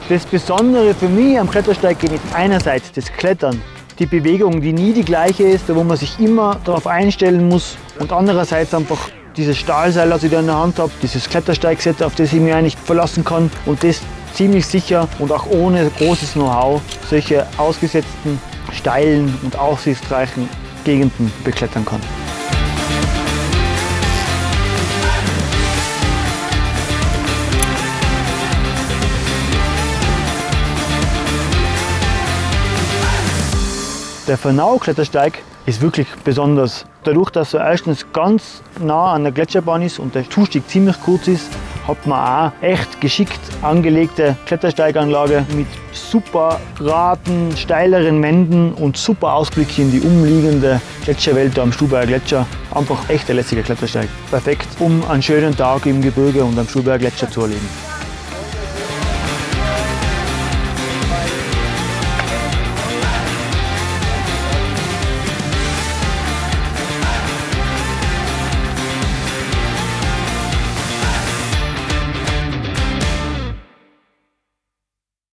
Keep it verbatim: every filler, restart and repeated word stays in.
Das Besondere für mich am Klettersteig ist einerseits das Klettern, die Bewegung, die nie die gleiche ist, wo man sich immer darauf einstellen muss, und andererseits einfach dieses Stahlseil, das ich da in der Hand habe, dieses Klettersteigset, auf das ich mich eigentlich verlassen kann und das ziemlich sicher und auch ohne großes Know-how solche ausgesetzten, steilen und aussichtsreichen Gegenden beklettern kann. Der Vernau-Klettersteig ist wirklich besonders. Dadurch, dass er erstens ganz nah an der Gletscherbahn ist und der Zustieg ziemlich kurz ist, hat man auch echt geschickt angelegte Klettersteiganlage mit super geraden, steileren Wänden und super Ausblick in die umliegende Gletscherwelt am Stubaier Gletscher. Einfach echt ein lässiger Klettersteig. Perfekt, um einen schönen Tag im Gebirge und am Stubaier Gletscher zu erleben.